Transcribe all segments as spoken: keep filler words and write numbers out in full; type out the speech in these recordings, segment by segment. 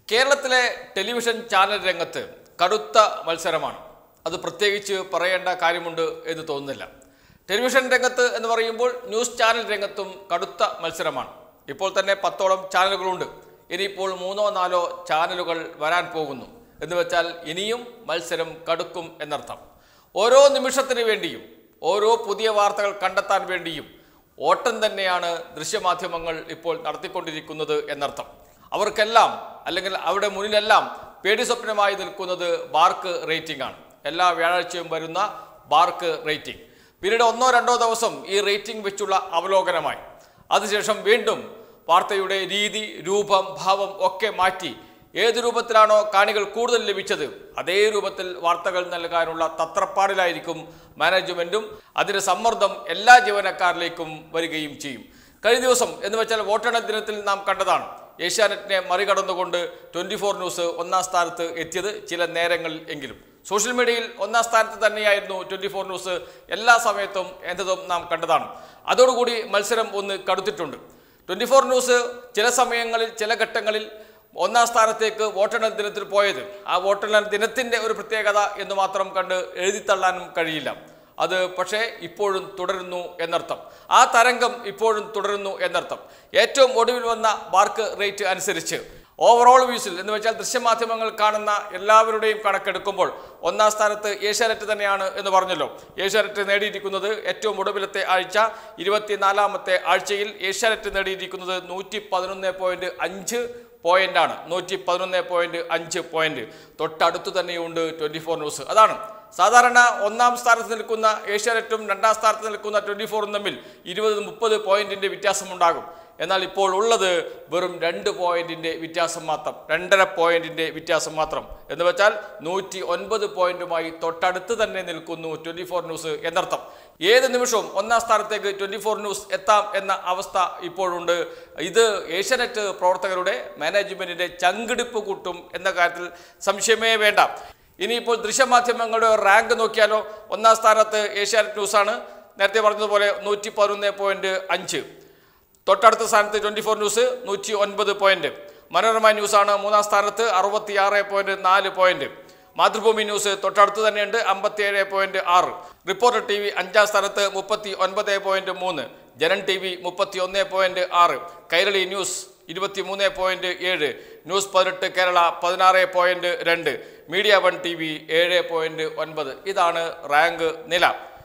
കേരളത്തിലെ television channel രംഗത്ത് കടുത്ത മത്സരമാണ്. അത് പ്രത്യേകിച്ച് പറയേണ്ട കാര്യമുണ്ട് എന്ന് തോന്നുന്നില്ല. ടെലിവിഷൻ രംഗത്ത് എന്ന് പറയുമ്പോൾ ന്യൂസ് ചാനൽ രംഗത്തും കടുത്ത മത്സരമാണ്. ഇപ്പോൾ തന്നെ പത്തോളം ചാനലുകളുണ്ട്. ഇനിയിപ്പോൾ മൂന്നോ നാലോ ചാനലുകൾ വരാൻ പോകുന്നു എന്ന് വെച്ചാൽ ഇനിയും മത്സരം കടുക്കും എന്നർത്ഥം. ഓരോ നിമിഷത്തിന് വേണ്ടിയും ഓരോ പുതിയ വാർത്തകൾ കണ്ടെത്താൻ വേണ്ടിയും ഓട്ടം തന്നെയാണ് ദൃശ്യമാധ്യമങ്ങൾ ഇപ്പോൾ നടത്തിക്കൊണ്ടിരിക്കുന്നത് എന്നർത്ഥം. അവർക്കെല്ലാം അല്ലെങ്കിൽ അവിടെ മുന്നിലെല്ലാം പേടി സ്വപ്നമായി നിൽക്കുന്നത് ബാർക്ക് റേറ്റിംഗ് ആണ്. എല്ലാ വ്യാഴാഴ്ചയും വരുന്ന ബാർക്ക് റേറ്റിംഗ് പിന്നീട് ഒന്നോ രണ്ടോ ദിവസം ഈ റേറ്റിംഗ് വെച്ചുള്ള അവലോകനമായി അതിനുശേഷം വീണ്ടും വാർത്തയുടെ രീതി, രൂപം, ഭാവം ഒക്കെ മാറ്റി ഏത് രൂപത്തിലാണോ കാണികൾ കൂടുതൽ ലഭിച്ചത് അതേ രൂപത്തിൽ വാർത്തകൾ നൽകാനുള്ള തത്രപ്പാടിലായിരിക്കും മാനേജ്മെന്റും. അതിന്റെ സമ്മർദ്ദം എല്ലാ ജീവനക്കാരിലേക്കും വരികയും ചെയ്യും. കഴിഞ്ഞ ദിവസം എന്ന് വെച്ചാൽ വോട്ടെണ്ണൽ ദിനത്തിൽ നാം കണ്ടതാണ്. ഏഷ്യാനെറ്റിനെ മറികടന്നുകൊണ്ട് ട്വന്റി ഫോർ ന്യൂസ് ഒന്നാം സ്ഥാനത്ത് എത്തിയത് ചില നേരങ്ങളിൽ എങ്കിലും. സോഷ്യൽ മീഡിയയിൽ ഒന്നാം സ്ഥാനത്ത് തന്നെയായിരുന്നു ട്വന്റി ഫോർ ന്യൂസ് എല്ലാ സമയത്തും എന്നതും നാം കണ്ടതാണ്. അതോടുകൂടി മത്സരം ഒന്ന് കടുത്തിട്ടുണ്ട്. ട്വന്റി ഫോർ ന്യൂസ് ചില സമയങ്ങളിൽ ചില ഘട്ടങ്ങളിൽ ഒന്നാം സ്ഥാനത്തേക്ക് വോട്ടെണ്ണൽ ദിനത്തിൽ പോയത് ആ വോട്ടെണ്ണൽ ദിനത്തിൻ്റെ ഒരു പ്രത്യേകത എന്ന് മാത്രം കണ്ട് എഴുതിത്തള്ളാനും കഴിയില്ല. അത് പക്ഷേ ഇപ്പോഴും തുടരുന്നു എന്നർത്ഥം. ആ തരംഗം ഇപ്പോഴും തുടരുന്നു എന്നർത്ഥം. ഏറ്റവും ഒടുവിൽ വന്ന ബാർക്ക് റേറ്റ് അനുസരിച്ച് ഓവറോൾ വ്യൂസിൽ എന്ന് വെച്ചാൽ ദൃശ്യമാധ്യമങ്ങൾ കാണുന്ന എല്ലാവരുടെയും കണക്കെടുക്കുമ്പോൾ ഒന്നാം സ്ഥാനത്ത് ഏഷ്യാനെറ്റ് തന്നെയാണ് എന്ന് പറഞ്ഞല്ലോ. ഏഷ്യാനെറ്റ് നേടിയിരിക്കുന്നത് ഏറ്റവും ഒടുവിലത്തെ ആഴ്ച ഇരുപത്തിനാലാമത്തെ ആഴ്ചയിൽ ഏഷ്യാനെറ്റ് നേടിയിരിക്കുന്നത് നൂറ്റി പതിനൊന്ന് പോയിന്റ് അഞ്ച് പോയിന്റാണ്. നൂറ്റി പതിനൊന്ന് പോയിന്റ് അഞ്ച് പോയിന്റ് തൊട്ടടുത്ത് തന്നെയുണ്ട് ട്വന്റി ഫോർ ന്യൂസ്. അതാണ് സാധാരണ ഒന്നാം സ്ഥാനത്ത് നിൽക്കുന്ന ഏഷ്യാനെറ്റും രണ്ടാം സ്ഥാനത്ത് നിൽക്കുന്ന ട്വന്റി ഫോറും തമ്മിൽ ഇരുപത് മുപ്പത് പോയിന്റിന്റെ വ്യത്യാസമുണ്ടാകും. എന്നാൽ ഇപ്പോൾ ഉള്ളത് വെറും രണ്ട് പോയിന്റിന്റെ വ്യത്യാസം മാത്രം, രണ്ടര പോയിന്റിന്റെ വ്യത്യാസം മാത്രം എന്ന് വെച്ചാൽ നൂറ്റി ഒൻപത് പോയിന്റുമായി തൊട്ടടുത്ത് തന്നെ നിൽക്കുന്നു ട്വന്റി ഫോർ ന്യൂസ് എന്നർത്ഥം. ഏത് നിമിഷവും ഒന്നാം സ്ഥാനത്തേക്ക് ട്വന്റി ഫോർ ന്യൂസ് എത്താം എന്ന അവസ്ഥ ഇപ്പോഴുണ്ട്. ഇത് ഏഷ്യാനെറ്റ് പ്രവർത്തകരുടെ മാനേജ്മെന്റിന്റെ ചങ്കിടിപ്പ് കൂട്ടും എന്ന കാര്യത്തിൽ സംശയമേ വേണ്ട. ഇനിയിപ്പോൾ ദൃശ്യമാധ്യമങ്ങളുടെ റാങ്ക് നോക്കിയാലോ, ഒന്നാം സ്ഥാനത്ത് ഏഷ്യാനെറ്റ് ന്യൂസാണ്, നേരത്തെ പറഞ്ഞതുപോലെ നൂറ്റി പതിനൊന്ന് പോയിന്റ് അഞ്ച്. തൊട്ടടുത്ത സ്ഥാനത്ത് ട്വന്റി ഫോർ ന്യൂസ് നൂറ്റി ഒൻപത് പോയിന്റ്. മനോരമ ന്യൂസാണ് മൂന്നാം സ്ഥാനത്ത് അറുപത്തി ആറ് പോയിന്റ് നാല് പോയിന്റ്. മാതൃഭൂമി ന്യൂസ് തൊട്ടടുത്ത് തന്നെയുണ്ട് അമ്പത്തി ഏഴ് പോയിന്റ് ആറ്. റിപ്പോർട്ടർ ടി വി അഞ്ചാം സ്ഥാനത്ത് മുപ്പത്തി ഒൻപത് പോയിന്റ് മൂന്ന്. ജനൻ ടി വി മുപ്പത്തി ഒന്ന് പോയിന്റ് ആറ്. കൈരളി ന്യൂസ് ഇരുപത്തി മൂന്ന് പോയിന്റ് ഏഴ്. ന്യൂസ് പതിനെട്ട് കേരള പതിനാറ് പോയിന്റ് രണ്ട്. മീഡിയ വൺ ടി വി ഏഴ് പോയിന്റ് ഒൻപത്. ഇതാണ് റാങ്ക് നില.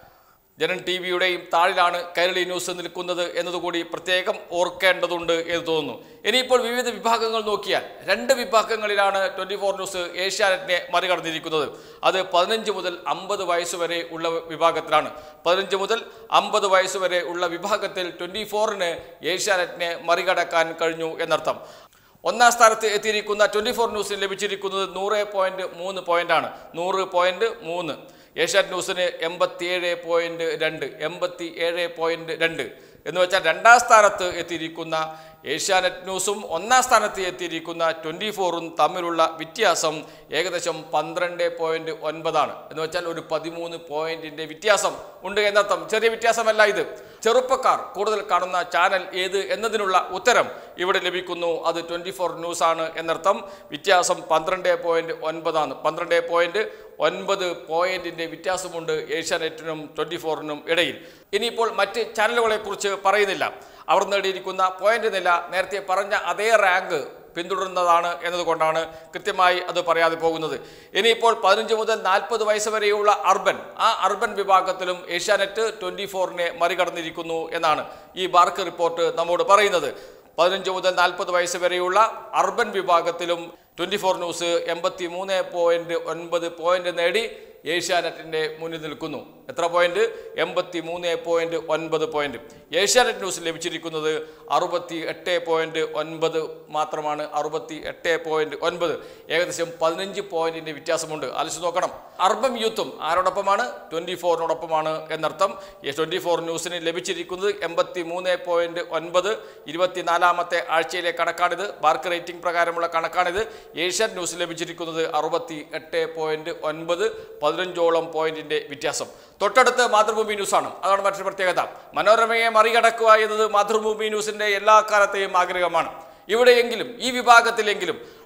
ജനൻ ടി വിയുടെയും താഴിലാണ് കൈരളി ന്യൂസ് നിൽക്കുന്നത് എന്നതുകൂടി പ്രത്യേകം ഓർക്കേണ്ടതുണ്ട് എന്ന് തോന്നുന്നു. ഇനിയിപ്പോൾ വിവിധ വിഭാഗങ്ങൾ നോക്കിയാൽ രണ്ട് വിഭാഗങ്ങളിലാണ് ട്വന്റി ഫോർ ന്യൂസ് ഏഷ്യാനെറ്റിനെ മറികടന്നിരിക്കുന്നത്. അത് പതിനഞ്ച് മുതൽ അമ്പത് വയസ്സ് വരെ ഉള്ള വിഭാഗത്തിലാണ്. പതിനഞ്ച് മുതൽ അമ്പത് വയസ്സ് വരെ ഉള്ള വിഭാഗത്തിൽ ട്വന്റി ഫോറിന് ഏഷ്യാനെറ്റിനെ മറികടക്കാൻ കഴിഞ്ഞു എന്നർത്ഥം. ഒന്നാം സ്ഥാനത്ത് എത്തിയിരിക്കുന്ന ട്വന്റി ഫോർ ന്യൂസിന് ലഭിച്ചിരിക്കുന്നത് നൂറ് പോയിന്റ് മൂന്ന് പോയിന്റാണ്. നൂറ് പോയിന്റ് മൂന്ന്. ഏഷ്യാനെറ്റ് ന്യൂസിന് എൺപത്തിയേഴ് പോയിന്റ് രണ്ട്. എൺപത്തി ഏഴ് പോയിന്റ് രണ്ട് എന്ന് വെച്ചാൽ രണ്ടാം സ്ഥാനത്ത് എത്തിയിരിക്കുന്ന ഏഷ്യാനെറ്റ് ന്യൂസും ഒന്നാം സ്ഥാനത്ത് എത്തിയിരിക്കുന്ന ട്വന്റി ഫോറും തമ്മിലുള്ള വ്യത്യാസം ഏകദേശം പന്ത്രണ്ട് പോയിന്റ് ഒൻപതാണ്. എന്ന് വെച്ചാൽ ഒരു പതിമൂന്ന് പോയിന്റിന്റെ വ്യത്യാസം ഉണ്ട് എന്നർത്ഥം. ചെറിയ വ്യത്യാസമല്ല ഇത്. ചെറുപ്പക്കാർ കൂടുതൽ കാണുന്ന ചാനൽ ഏത് എന്നതിനുള്ള ഉത്തരം ഇവിടെ ലഭിക്കുന്നു. അത് ട്വന്റി ഫോർ ന്യൂസ് ആണ് എന്നർത്ഥം. വ്യത്യാസം പന്ത്രണ്ട് പോയിന്റ് ഒൻപതാണ്. പന്ത്രണ്ട് പോയിന്റ് ഒൻപത് പോയിന്റിന്റെ വ്യത്യാസമുണ്ട് ഏഷ്യാനെറ്റിനും ട്വന്റി ഫോറിനും ഇടയിൽ. ഇനിയിപ്പോൾ മറ്റ് ചാനലുകളെ കുറിച്ച് പറയുന്നില്ല. അവർ നേടിയിരിക്കുന്ന പോയിന്റ് നില നേരത്തെ പറഞ്ഞ അതേ റാങ്ക് പിന്തുടരുന്നതാണ് എന്നതുകൊണ്ടാണ് കൃത്യമായി അത് പറയാതെ പോകുന്നത്. ഇനിയിപ്പോൾ പതിനഞ്ച് മുതൽ നാൽപ്പത് വയസ്സ് വരെയുള്ള അർബൻ, ആ അർബൻ വിഭാഗത്തിലും ഏഷ്യാനെറ്റ് ട്വന്റി ഫോറിനെ മറികടന്നിരിക്കുന്നു എന്നാണ് ഈ ബാർക്ക് റിപ്പോർട്ട് നമ്മോട് പറയുന്നത്. പതിനഞ്ച് മുതൽ നാൽപ്പത് വയസ്സ് വരെയുള്ള അർബൻ വിഭാഗത്തിലും ട്വന്റി ഫോർ ന്യൂസ് എൺപത്തി മൂന്ന് പോയിന്റ് ഒൻപത് പോയിന്റ് നേടി ഏഷ്യാനെറ്റിന്റെ മുന്നിൽ നിൽക്കുന്നു. എത്ര പോയിന്റ്? എൺപത്തി മൂന്ന് പോയിന്റ് ഒൻപത് പോയിന്റ്. ഏഷ്യാനെറ്റ് ന്യൂസ് ലഭിച്ചിരിക്കുന്നത് അറുപത്തി എട്ട് പോയിന്റ് ഒൻപത് മാത്രമാണ്. അറുപത്തി എട്ട് പോയിന്റ് ഒൻപത്. ഏകദേശം പതിനഞ്ച് പോയിന്റിന്റെ വ്യത്യാസമുണ്ട്. ആലോചിച്ച് നോക്കണം. അർബൻ യൂത്തും ആരോടൊപ്പമാണ്? ട്വന്റി ഫോറിനോടൊപ്പമാണ് എന്നർത്ഥം. ട്വന്റി ഫോർ ന്യൂസിന് ലഭിച്ചിരിക്കുന്നത് എൺപത്തി മൂന്ന് പോയിന്റ് ഒൻപത്. ഇരുപത്തിനാലാമത്തെ ആഴ്ചയിലെ കണക്കാണിത്. ബാർക്ക് റേറ്റിംഗ് പ്രകാരമുള്ള കണക്കാണിത്. ഏഷ്യാനെറ്റ് ന്യൂസ് ലഭിച്ചിരിക്കുന്നത് അറുപത്തി എട്ട് പോയിന്റ് ഒൻപത്. പതിനഞ്ചോളം പോയിന്റിന്റെ വ്യത്യാസം. തൊട്ടടുത്ത് മാതൃഭൂമി ന്യൂസാണ്. അതാണ് മറ്റൊരു പ്രത്യേകത. മനോരമയെ മറികടക്കുക എന്നത് മാതൃഭൂമി ന്യൂസിന്റെ എല്ലാ കാലത്തെയും ആഗ്രഹമാണ്. ഇവിടെയെങ്കിലും ഈ വിഭാഗത്തിലെങ്കിലും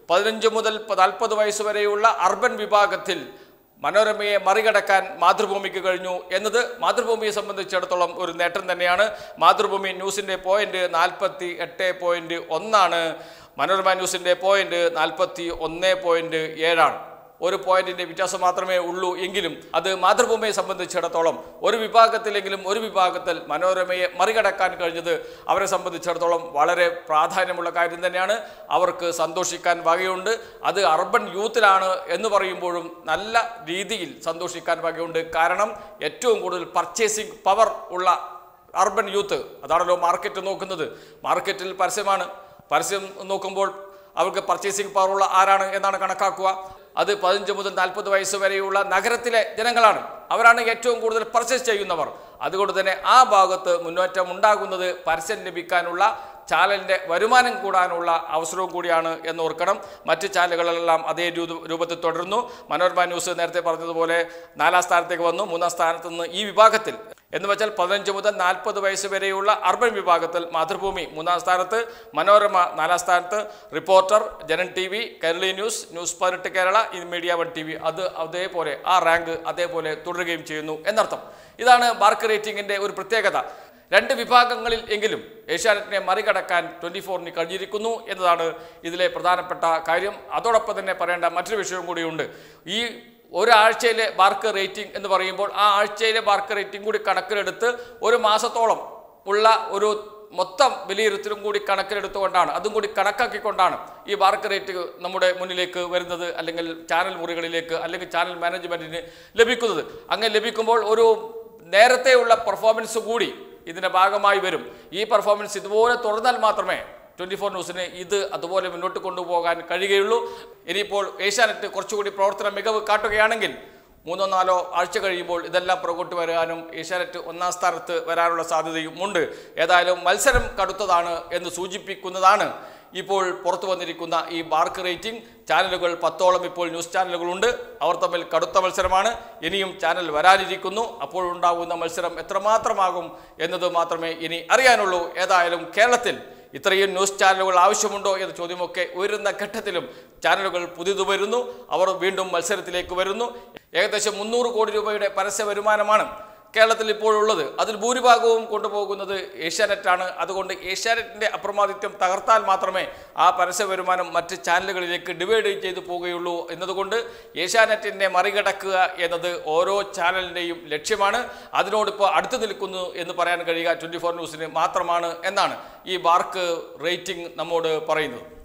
പതിനഞ്ച് മുതൽ നാൽപ്പത് വയസ്സ് വരെയുള്ള അർബൻ വിഭാഗത്തിൽ മനോരമയെ മറികടക്കാൻ മാതൃഭൂമിക്ക് കഴിഞ്ഞു എന്നത് മാതൃഭൂമിയെ സംബന്ധിച്ചിടത്തോളം ഒരു നേട്ടം തന്നെയാണ്. മാതൃഭൂമി ന്യൂസിൻ്റെ പോയിന്റ് നാൽപ്പത്തി എട്ട് പോയിന്റ് ഒന്നാണ്, മനോരമ ന്യൂസിൻ്റെ പോയിന്റ് നാൽപ്പത്തി ഒന്ന് പോയിന്റ് ഏഴാണ്. ഒരു പോയിന്റിന്റെ വ്യത്യാസം മാത്രമേ ഉള്ളൂ എങ്കിലും അത് മാതൃഭൂമിയെ സംബന്ധിച്ചിടത്തോളം ഒരു വിഭാഗത്തിലെങ്കിലും ഒരു വിഭാഗത്തിൽ മനോരമയെ മറികടക്കാൻ കഴിഞ്ഞത് അവരെ സംബന്ധിച്ചിടത്തോളം വളരെ പ്രാധാന്യമുള്ള കാര്യം തന്നെയാണ്. അവർക്ക് സന്തോഷിക്കാൻ വകയുണ്ട്. അത് അർബൻ യൂത്തിലാണ് എന്ന് പറയുമ്പോഴും നല്ല രീതിയിൽ സന്തോഷിക്കാൻ വകയുണ്ട്. കാരണം ഏറ്റവും കൂടുതൽ പർച്ചേസിംഗ് പവർ ഉള്ള അർബൻ യൂത്ത് അതാണല്ലോ മാർക്കറ്റ് നോക്കുന്നത്. മാർക്കറ്റിൽ പരസ്യമാണ്. പരസ്യം നോക്കുമ്പോൾ അവർക്ക് പർച്ചേസിംഗ് പവർ ഉള്ള ആരാണ് എന്നാണ് കണക്കാക്കുക. അത് പതിനഞ്ച് മുതൽ നാൽപ്പത് വയസ്സ് വരെയുള്ള നഗരത്തിലെ ജനങ്ങളാണ്. അവരാണ് ഏറ്റവും കൂടുതൽ പർച്ചേസ് ചെയ്യുന്നവർ. അതുകൊണ്ട് തന്നെ ആ ഭാഗത്ത് മുന്നേറ്റം ഉണ്ടാകുന്നത് പരസ്യം ലഭിക്കാനുള്ള ചാനലിൻ്റെ വരുമാനം കൂടാനുള്ള അവസരവും കൂടിയാണ് എന്ന് ഓർക്കണം. മറ്റ് ചാനലുകളെല്ലാം അതേ രൂപത്തിൽ തുടരുന്നു. മനോരമ ന്യൂസ് നേരത്തെ പറഞ്ഞതുപോലെ നാലാം സ്ഥാനത്തേക്ക് വന്നു. മൂന്നാം സ്ഥാനത്ത് നിന്ന് ഈ വിഭാഗത്തിൽ എന്ന് വെച്ചാൽ പതിനഞ്ച് മുതൽ നാൽപ്പത് വയസ്സ് വരെയുള്ള അർബൻ വിഭാഗത്തിൽ മാതൃഭൂമി മൂന്നാം സ്ഥാനത്ത്, മനോരമ നാലാം സ്ഥാനത്ത്, reporter, Janam T V, Kairali news, news പതിനെട്ട് Kerala, media one T V അത് അതേപോലെ ആ റാങ്ക് അതേപോലെ തുടരുകയും ചെയ്യുന്നു എന്നർത്ഥം. ഇതാണ് മാർക്ക് റേറ്റിംഗിൻ്റെ ഒരു പ്രത്യേകത. രണ്ട് വിഭാഗങ്ങളിൽ എങ്കിലും ഏഷ്യാനെറ്റിനെ മറികടക്കാൻ ട്വൻറ്റി ഫോറിന് കഴിഞ്ഞിരിക്കുന്നു എന്നതാണ് ഇതിലെ പ്രധാനപ്പെട്ട കാര്യം. അതോടൊപ്പം തന്നെ പറയേണ്ട മറ്റൊരു വിഷയം കൂടിയുണ്ട്. ഈ ഒരാഴ്ചയിലെ മാർക്ക് റേറ്റിംഗ് എന്ന് പറയുമ്പോൾ ആ ആഴ്ചയിലെ മാർക്ക് റേറ്റിംഗ് കൂടി കണക്കിലെടുത്ത് ഒരു മാസത്തോളം ഉള്ള ഒരു മൊത്തം വിലയിരുത്തലും കൂടി കണക്കിലെടുത്തുകൊണ്ടാണ് അതും കൂടി കണക്കാക്കിക്കൊണ്ടാണ് ഈ മാർക്ക് റേറ്റ് നമ്മുടെ മുന്നിലേക്ക് വരുന്നത്, അല്ലെങ്കിൽ ചാനൽ മുറികളിലേക്ക് അല്ലെങ്കിൽ ചാനൽ മാനേജ്മെൻറ്റിന് ലഭിക്കുന്നത്. അങ്ങനെ ലഭിക്കുമ്പോൾ ഒരു നേരത്തെയുള്ള പെർഫോമൻസ് കൂടി ഇതിൻ്റെ ഭാഗമായി വരും. ഈ പെർഫോമൻസ് ഇതുപോലെ തുടർന്നാൽ മാത്രമേ ട്വൻറ്റി ഫോർ ന്യൂസിന് ഇത് അതുപോലെ മുന്നോട്ട് കൊണ്ടുപോകാൻ കഴിയുകയുള്ളൂ. ഇനിയിപ്പോൾ ഏഷ്യാനെറ്റ് കുറച്ചുകൂടി പ്രവർത്തന മികവ് കാട്ടുകയാണെങ്കിൽ മൂന്നോ നാലോ ആഴ്ച കഴിയുമ്പോൾ ഇതെല്ലാം പുറകോട്ട് വരാനും ഏഷ്യാനെറ്റ് ഒന്നാം സ്ഥാനത്ത് വരാനുള്ള സാധ്യതയും ഉണ്ട്. ഏതായാലും മത്സരം കടുത്തതാണ് എന്ന് സൂചിപ്പിക്കുന്നതാണ് ഇപ്പോൾ പുറത്തു വന്നിരിക്കുന്ന ഈ മാർക്ക് റേറ്റിംഗ്. ചാനലുകൾ പത്തോളം ഇപ്പോൾ ന്യൂസ് ചാനലുകളുണ്ട്. അവർ തമ്മിൽ കടുത്ത മത്സരമാണ്. ഇനിയും ചാനൽ വരാനിരിക്കുന്നു. അപ്പോഴുണ്ടാകുന്ന മത്സരം എത്രമാത്രമാകും എന്നത് മാത്രമേ ഇനി അറിയാനുള്ളൂ. ഏതായാലും കേരളത്തിൽ ഇത്രയും ന്യൂസ് ചാനലുകൾ ആവശ്യമുണ്ടോ എന്ന ചോദ്യമൊക്കെ ഉയരുന്ന ഘട്ടത്തിലും ചാനലുകൾ പുതിയതു വരുന്നു. അവർ വീണ്ടും മത്സരത്തിലേക്ക് വരുന്നു. ഏകദേശം മുന്നൂറ് കോടി രൂപയുടെ പരസ്യ വരുമാനമാണ് കേരളത്തിൽ ഇപ്പോഴുള്ളത്. അതിൽ ഭൂരിഭാഗവും കൊണ്ടുപോകുന്നത് ഏഷ്യാനെറ്റാണ്. അതുകൊണ്ട് ഏഷ്യാനെറ്റിൻ്റെ അപ്രമാദിത്യം തകർത്താൽ മാത്രമേ ആ പരസ്യ വരുമാനം മറ്റ് ചാനലുകളിലേക്ക് ഡിവൈഡ് ചെയ്തു പോവുകയുള്ളൂ. എന്നതുകൊണ്ട് ഏഷ്യാനെറ്റിനെ മറികടക്കുക എന്നത് ഓരോ ചാനലിൻ്റെയും ലക്ഷ്യമാണ്. അതിനോടിപ്പോൾ അടുത്ത് നിൽക്കുന്നു എന്ന് പറയാൻ കഴിയുക ട്വൻറ്റി ഫോർ ന്യൂസിന് മാത്രമാണ് എന്നാണ് ഈ മാർക്ക് റേറ്റിംഗ് നമ്മോട് പറയുന്നത്.